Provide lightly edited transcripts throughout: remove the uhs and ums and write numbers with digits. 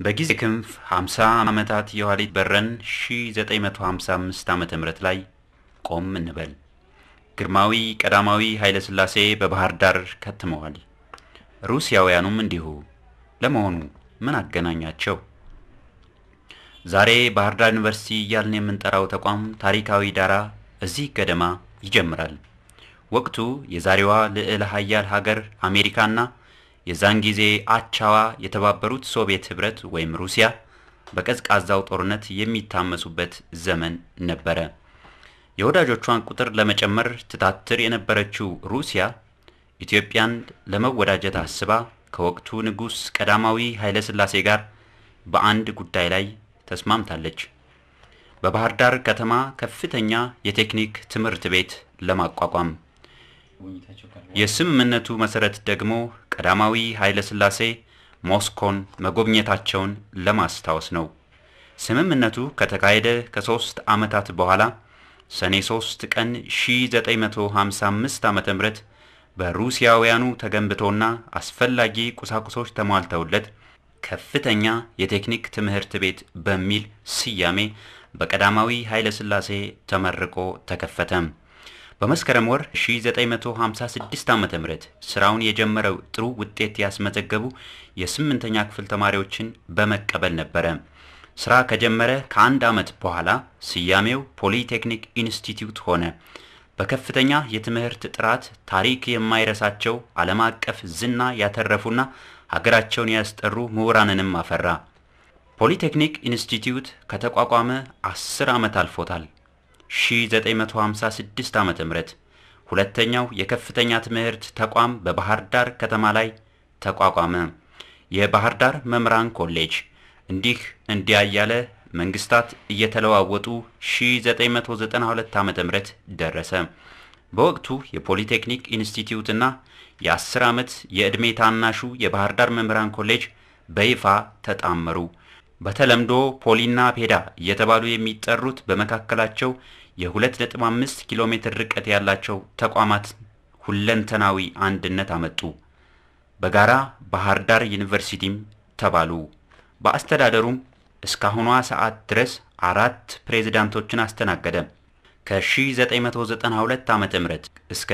በጊዜ ክንፍ 50 ዓመታት የኋሊት በረን 1955 ዓመተ ምህረት ላይ ቆም እንበል። ግርማዊ ቀዳማዊ ኃይለ ሥላሴ በባህር ዳር ከትመዋል። ሩሲያውያኑም እንዲሁ። ለመሆኑ ምን አገናኛቸው? ዛሬ ባህር ዳር ዩኒቨርሲቲ እያልን የምንጠራው ተቋም ታሪካዊ ዳራ እዚህ ገደማ ይጀምራል። ወቅቱ የዛሬዋ ልዕለ ኃያል ሀገር አሜሪካና የዛን ጊዜ አቻዋ የተባበሩት ሶቪየት ህብረት ወይም ሩሲያ በቀዝቃዛው ጦርነት የሚታመሱበት ዘመን ነበረ። የወዳጆቿን ቁጥር ለመጨመር ትታትር የነበረችው ሩሲያ ኢትዮጵያን ለመወዳጀት አስባ ከወቅቱ ንጉስ ቀዳማዊ ኃይለ ሥላሴ ጋር በአንድ ጉዳይ ላይ ተስማምታለች። በባህር ዳር ከተማ ከፍተኛ የቴክኒክ ትምህርት ቤት ለማቋቋም። የስምምነቱ መሰረት ደግሞ ቀዳማዊ ኃይለ ሥላሴ ሞስኮን መጎብኘታቸውን ለማስታወስ ነው። ስምምነቱ ከተካሄደ ከ3 ዓመታት በኋላ ሰኔ 3 ቀን 1955 ዓመተ ምህረት በሩሲያውያኑ ተገንብቶና አስፈላጊ ቁሳቁሶች ተሟልተውለት ከፍተኛ የቴክኒክ ትምህርት ቤት በሚል ስያሜ በቀዳማዊ ኃይለ ሥላሴ ተመርቆ ተከፈተ። በመስከረም ወር 1956 ዓመተ ምህረት ስራውን የጀመረው ጥሩ ውጤት ያስመዘገቡ የ8ኛ ክፍል ተማሪዎችን በመቀበል ነበረ። ስራ ከጀመረ ከአንድ ዓመት በኋላ ስያሜው ፖሊቴክኒክ ኢንስቲትዩት ሆነ። በከፍተኛ የትምህርት ጥራት ታሪክ የማይረሳቸው ዓለም አቀፍ ዝና ያተረፉና ሀገራቸውን ያስጠሩ ምሁራንንም አፈራ። ፖሊቴክኒክ ኢንስቲትዩት ከተቋቋመ 10 ዓመት አልፎታል። 1956 ዓመተ ምህረት ሁለተኛው የከፍተኛ ትምህርት ተቋም በባህር ዳር ከተማ ላይ ተቋቋመ። የባህር ዳር መምህራን ኮሌጅ። እንዲህ ያለ መንግስታት እየተለዋወጡ 1992 ዓመተ ምህረት ደረሰ። በወቅቱ የፖሊቴክኒክ ኢንስቲትዩትና የ10 ዓመት የዕድሜ ታናሹ የባህር ዳር መምህራን ኮሌጅ በይፋ ተጣመሩ። በተለምዶ ፖሊና ፔዳ እየተባሉ የሚጠሩት በመካከላቸው የ2.5 ኪሎ ሜትር ርቀት ያላቸው ተቋማት ሁለንተናዊ አንድነት አመጡ። በጋራ ባህር ዳር ዩኒቨርሲቲም ተባሉ። በአስተዳደሩም እስካሁኗ ሰዓት ድረስ 4 ፕሬዝዳንቶችን አስተናገደ። ከ1992 ዓመተ ምህረት እስከ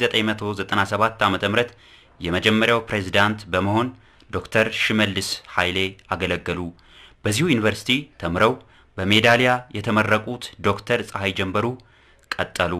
1997 ዓመተ ምህረት የመጀመሪያው ፕሬዝዳንት በመሆን ዶክተር ሽመልስ ኃይሌ አገለገሉ። በዚሁ ዩኒቨርሲቲ ተምረው በሜዳሊያ የተመረቁት ዶክተር ፀሐይ ጀንበሩ ቀጠሉ።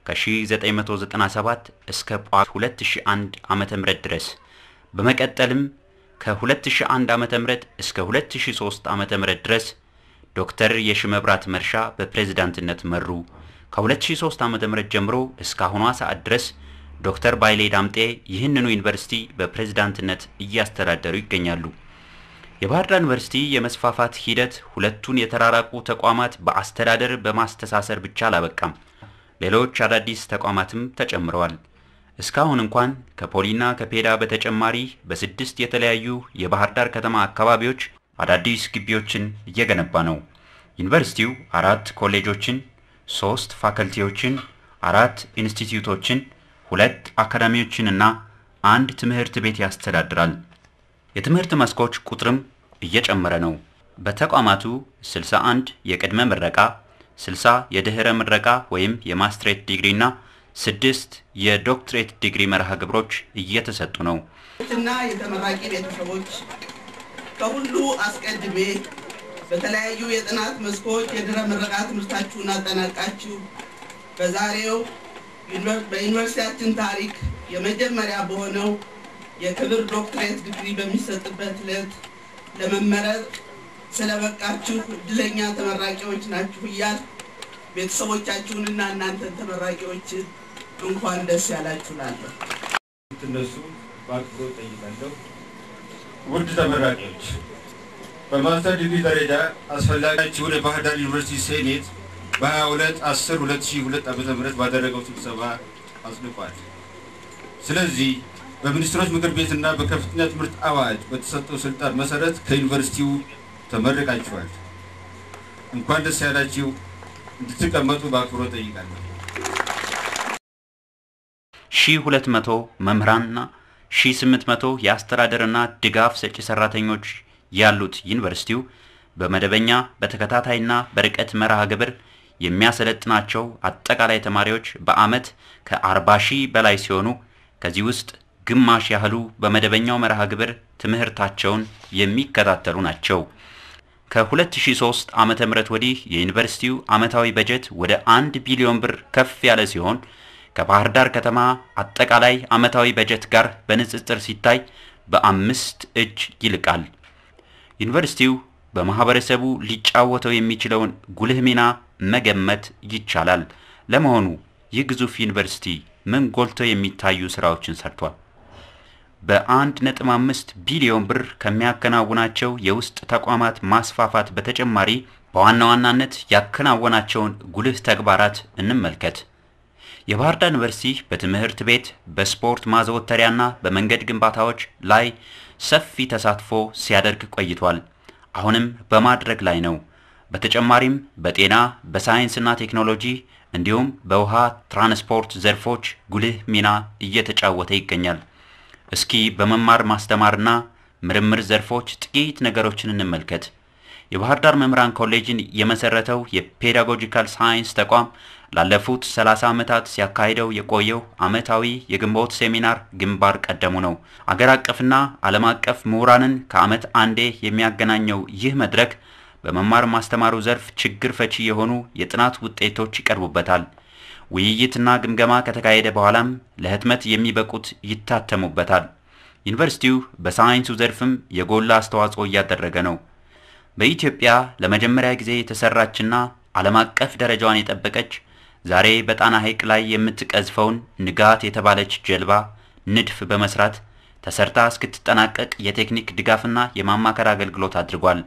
ከ1997 እስከ 2001 ዓመተ ምህረት ድረስ። በመቀጠልም ከ2001 ዓመተ ምህረት እስከ 2003 ዓመተ ምህረት ድረስ ዶክተር የሽመብራት መርሻ በፕሬዝዳንትነት መሩ። ከ2003 ዓመተ ምህረት ጀምሮ እስካሁኗ ሰዓት ድረስ ዶክተር ባይሌ ዳምጤ ይህንኑ ዩኒቨርሲቲ በፕሬዝዳንትነት እያስተዳደሩ ይገኛሉ። የባህር ዳር ዩኒቨርሲቲ የመስፋፋት ሂደት ሁለቱን የተራራቁ ተቋማት በአስተዳደር በማስተሳሰር ብቻ አላበቃም። ሌሎች አዳዲስ ተቋማትም ተጨምረዋል። እስካሁን እንኳን ከፖሊና ከፔዳ በተጨማሪ በ6 የተለያዩ የባህር ዳር ከተማ አካባቢዎች አዳዲስ ግቢዎችን እየገነባ ነው። ዩኒቨርሲቲው 4 ኮሌጆችን፣ 3 ፋከልቲዎችን፣ 4 ኢንስቲትዩቶችን፣ 2 አካዳሚዎችንና 1 ትምህርት ቤት ያስተዳድራል። የትምህርት መስኮች ቁጥርም እየጨመረ ነው። በተቋማቱ 61 የቅድመ ምረቃ፣ 60 የድህረ ምረቃ ወይም የማስትሬት ዲግሪና 6 የዶክትሬት ዲግሪ መርሃ ግብሮች እየተሰጡ ነው። እና የተመራቂ ቤተሰቦች ከሁሉ አስቀድሜ በተለያዩ የጥናት መስኮች የድህረ ምረቃ ትምህርታችሁን አጠናቃችሁ በዛሬው በዩኒቨርሲቲያችን ታሪክ የመጀመሪያ በሆነው የክብር ዶክትሬት ዲግሪ በሚሰጥበት ዕለት ለመመረጥ ስለበቃችሁ እድለኛ ተመራቂዎች ናችሁ እያል ቤተሰቦቻችሁንና እናንተን ተመራቂዎች እንኳን ደስ ያላችሁ እላለሁ። እነሱ በአክብሮት ጠይቃለሁ። ውድ ተመራቂዎች፣ በማስተር ዲግሪ ደረጃ አስፈላጊያችሁ ወደ ባህር ዳር ዩኒቨርሲቲ ሴኔት በ22/10/2002 ዓመተ ምህረት ባደረገው ስብሰባ አጽድቋል። ስለዚህ በሚኒስትሮች ምክር ቤትና በከፍተኛ ትምህርት አዋጅ በተሰጠው ስልጣን መሰረት ከዩኒቨርሲቲው ተመረቃችኋል። እንኳን ደስ ያላችሁ። እንድትቀመጡ በአክብሮት ጠይቃለሁ። 1200 መምህራንና 1800 የአስተዳደርና ድጋፍ ሰጪ ሰራተኞች ያሉት ዩኒቨርሲቲው በመደበኛ በተከታታይና በርቀት መርሃ ግብር የሚያሰለጥናቸው አጠቃላይ ተማሪዎች በአመት ከ40,000 በላይ ሲሆኑ ከዚህ ውስጥ ግማሽ ያህሉ በመደበኛው መርሃ ግብር ትምህርታቸውን የሚከታተሉ ናቸው። ከ2003 ዓመተ ምህረት ወዲህ የዩኒቨርሲቲው አመታዊ በጀት ወደ 1 ቢሊዮን ብር ከፍ ያለ ሲሆን ከባህር ዳር ከተማ አጠቃላይ አመታዊ በጀት ጋር በንጽጽር ሲታይ በ5 እጅ ይልቃል። ዩኒቨርሲቲው በማህበረሰቡ ሊጫወተው የሚችለውን ጉልህ ሚና መገመት ይቻላል። ለመሆኑ ይህ ግዙፍ ዩኒቨርሲቲ ምን ጎልቶ የሚታዩ ስራዎችን ሰርቷል? በ1.5 ቢሊዮን ብር ከሚያከናውናቸው የውስጥ ተቋማት ማስፋፋት በተጨማሪ በዋና ዋናነት ያከናወናቸውን ጉልህ ተግባራት እንመልከት። የባህር ዳር ዩኒቨርሲቲ በትምህርት ቤት፣ በስፖርት ማዘወተሪያና በመንገድ ግንባታዎች ላይ ሰፊ ተሳትፎ ሲያደርግ ቆይቷል። አሁንም በማድረግ ላይ ነው። በተጨማሪም በጤና፣ በሳይንስና ቴክኖሎጂ እንዲሁም በውሃ ትራንስፖርት ዘርፎች ጉልህ ሚና እየተጫወተ ይገኛል። እስኪ በመማር ማስተማርና ምርምር ዘርፎች ጥቂት ነገሮችን እንመልከት። የባህር ዳር መምህራን ኮሌጅን የመሰረተው የፔዳጎጂካል ሳይንስ ተቋም ላለፉት 30 ዓመታት ሲያካሂደው የቆየው አመታዊ የግንቦት ሴሚናር ግንባር ቀደሙ ነው። አገር አቀፍና ዓለም አቀፍ ምሁራንን ከአመት አንዴ የሚያገናኘው ይህ መድረክ በመማር ማስተማሩ ዘርፍ ችግር ፈቺ የሆኑ የጥናት ውጤቶች ይቀርቡበታል። ውይይትና ግምገማ ከተካሄደ በኋላም ለህትመት የሚበቁት ይታተሙበታል። ዩኒቨርሲቲው በሳይንሱ ዘርፍም የጎላ አስተዋጽኦ እያደረገ ነው። በኢትዮጵያ ለመጀመሪያ ጊዜ የተሰራችና ዓለም አቀፍ ደረጃዋን የጠበቀች ዛሬ በጣና ሐይቅ ላይ የምትቀዝፈውን ንጋት የተባለች ጀልባ ንድፍ በመስራት ተሰርታ እስክትጠናቀቅ የቴክኒክ ድጋፍና የማማከር አገልግሎት አድርጓል።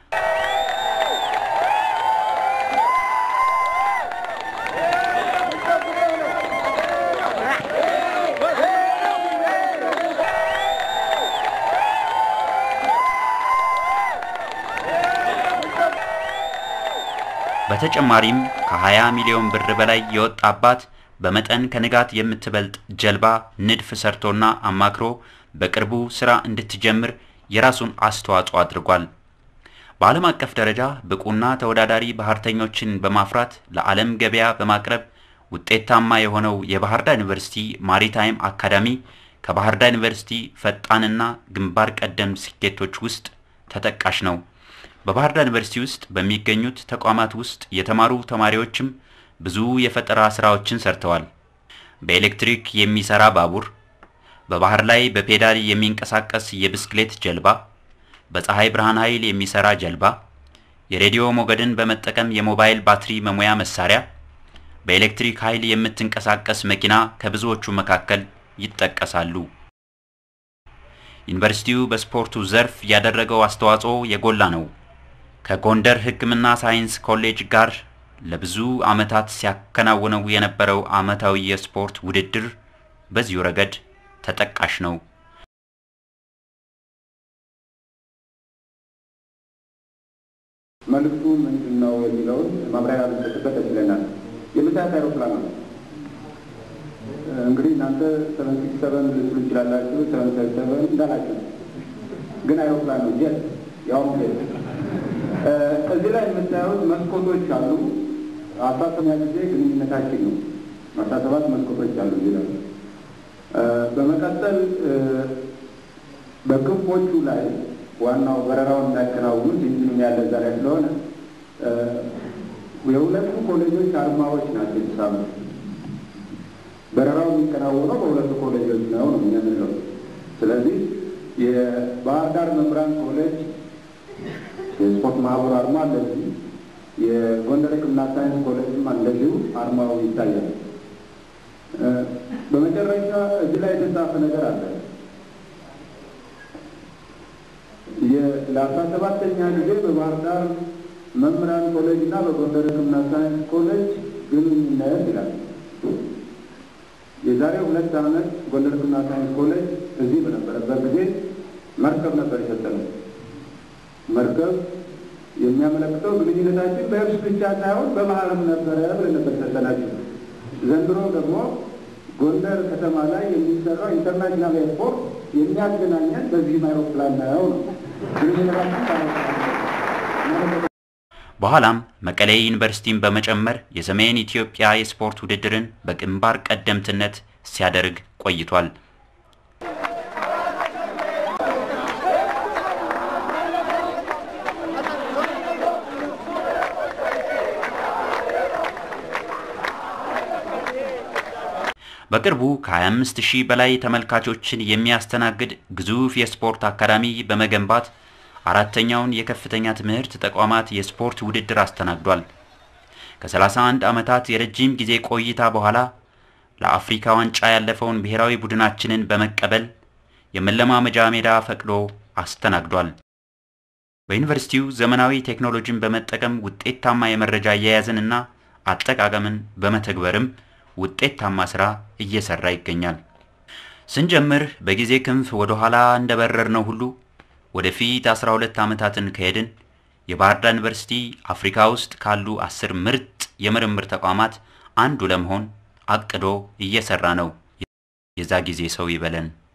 በተጨማሪም ከ20 ሚሊዮን ብር በላይ የወጣባት በመጠን ከንጋት የምትበልጥ ጀልባ ንድፍ ሰርቶና አማክሮ በቅርቡ ስራ እንድትጀምር የራሱን አስተዋጽኦ አድርጓል። በዓለም አቀፍ ደረጃ ብቁና ተወዳዳሪ ባህርተኞችን በማፍራት ለዓለም ገበያ በማቅረብ ውጤታማ የሆነው የባህር ዳር ዩኒቨርሲቲ ማሪታይም አካዳሚ ከባህር ዳር ዩኒቨርሲቲ ፈጣንና ግንባር ቀደም ስኬቶች ውስጥ ተጠቃሽ ነው። በባህር ዳር ዩኒቨርሲቲ ውስጥ በሚገኙት ተቋማት ውስጥ የተማሩ ተማሪዎችም ብዙ የፈጠራ ስራዎችን ሰርተዋል። በኤሌክትሪክ የሚሰራ ባቡር፣ በባህር ላይ በፔዳል የሚንቀሳቀስ የብስክሌት ጀልባ፣ በፀሐይ ብርሃን ኃይል የሚሰራ ጀልባ፣ የሬዲዮ ሞገድን በመጠቀም የሞባይል ባትሪ መሙያ መሳሪያ፣ በኤሌክትሪክ ኃይል የምትንቀሳቀስ መኪና ከብዙዎቹ መካከል ይጠቀሳሉ። ዩኒቨርሲቲው በስፖርቱ ዘርፍ ያደረገው አስተዋጽኦ የጎላ ነው። ከጎንደር ሕክምና ሳይንስ ኮሌጅ ጋር ለብዙ ዓመታት ሲያከናውነው የነበረው ዓመታዊ የስፖርት ውድድር በዚሁ ረገድ ተጠቃሽ ነው። መልዕክቱ ምንድነው የሚለውን ማብራሪያ ልንሰጥበት ይችላል። የምታዩት አይሮፕላን ነው። እንግዲህ እናንተ 77 ልትሉ ይችላላችሁ፣ 77 እንዳላችሁ ግን አይሮፕላን ነው። ጀት ያው እዚህ ላይ የምታዩት መስኮቶች አሉ። 17 ጊዜ ግንኙነታችን ነው። 17 መስኮቶች አሉ እዚህ ላይ። በመቀጠል በክንፎቹ ላይ ዋናው በረራውን እንዳያከናውኑት ኢንጂን ያለ ዛሬ ስለሆነ የሁለቱ ኮሌጆች አርማዎች ናቸው የተሳሉት። በረራው የሚከናወነው በሁለቱ ኮሌጆች ነው የምንለው። ስለዚህ የባህር ዳር መምህራን ኮሌጅ የስፖርት ማህበር አርማ እንደዚህ፣ የጎንደር ሕክምና ሳይንስ ኮሌጅም እንደዚሁ አርማው ይታያል። በመጨረሻ እዚህ ላይ የተጻፈ ነገር አለ። ለ17ኛ ጊዜ በባህር ዳር መምህራን ኮሌጅ እና በጎንደር ሕክምና ሳይንስ ኮሌጅ ግንኙነት ይላል። የዛሬ 2 ዓመት ጎንደር ሕክምና ሳይንስ ኮሌጅ እዚህ በነበረበት ጊዜ መርከብ ነበር የሰጠነው። መርከብ የሚያመለክተው ግንኙነታችን በየብስ ብቻ ሳይሆን በባህርም ነበረ ብለን ነበር የሰጠናቸው። ዘንድሮ ደግሞ ጎንደር ከተማ ላይ የሚሰራው ኢንተርናሽናል ኤርፖርት የሚያገናኘን በዚህ አይሮፕላን ነው። በኋላም መቀሌ ዩኒቨርሲቲን በመጨመር የሰሜን ኢትዮጵያ የስፖርት ውድድርን በግንባር ቀደምትነት ሲያደርግ ቆይቷል። በቅርቡ ከ25000 በላይ ተመልካቾችን የሚያስተናግድ ግዙፍ የስፖርት አካዳሚ በመገንባት አራተኛውን የከፍተኛ ትምህርት ተቋማት የስፖርት ውድድር አስተናግዷል። ከ31 ዓመታት የረጅም ጊዜ ቆይታ በኋላ ለአፍሪካ ዋንጫ ያለፈውን ብሔራዊ ቡድናችንን በመቀበል የመለማመጃ ሜዳ ፈቅዶ አስተናግዷል። በዩኒቨርሲቲው ዘመናዊ ቴክኖሎጂን በመጠቀም ውጤታማ የመረጃ አያያዝንና አጠቃቀምን በመተግበርም ውጤታማ ስራ እየሰራ ይገኛል። ስንጀምር በጊዜ ክንፍ ወደ ኋላ እንደበረርነው ሁሉ ወደፊት 12 ዓመታትን ከሄድን የባህር ዳር ዩኒቨርሲቲ አፍሪካ ውስጥ ካሉ 10 ምርጥ የምርምር ተቋማት አንዱ ለመሆን አቅዶ እየሰራ ነው። የዛ ጊዜ ሰው ይበለን።